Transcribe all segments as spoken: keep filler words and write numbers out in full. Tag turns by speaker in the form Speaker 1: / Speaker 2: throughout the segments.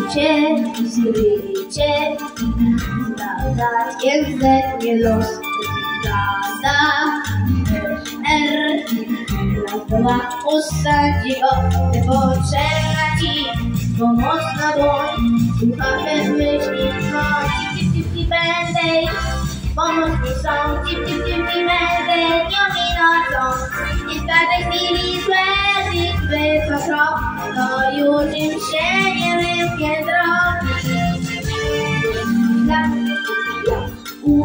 Speaker 1: Cię, zrycie, zgadać jest ze mnie los. Zgadza, R, raz, dwa, usadzi go, nie potrzebna ci pomocna dłoń. Słucha bez myśli, no, cip, cip, cip, będę, pomóc mi są, cip, cip, cip, będę, dnią i nocą. I w każdej chwili złe bitwy co krok, to już im się nie wymknie drogi. Ja, ja, u,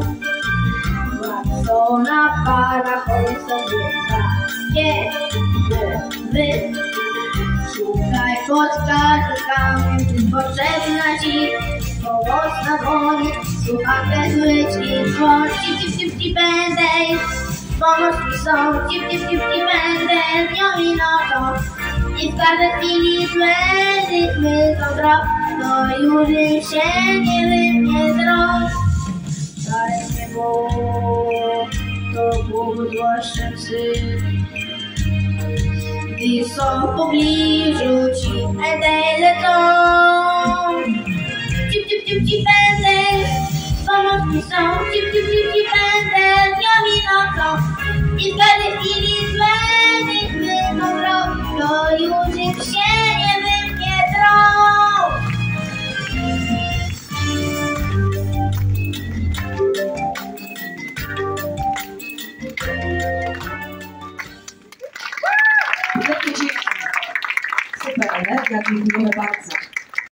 Speaker 1: łatwona para, chodź sobie takie, wy, szukaj pod każdy kamień, potrzebna ci pomocna dłoń. Słucha bez myśli, no, cip, cip, cip, cip, będę, pomóc mi są, cip, cip, cip, cip, będę, dnią i nocą. I w każdej chwili złe rytmy są drog, to już im się nie wymknie z rąk. Stare niebo, to Bóg zwłaszcza psy, gdy są w pobliżu ci, będę lecą. Cip, cip, cip, cip, będę, pomóc mi są, cip, cip, cip, cip, będę, dnią i nocą. I w każdej chwili złe rytmy są drog, to już im się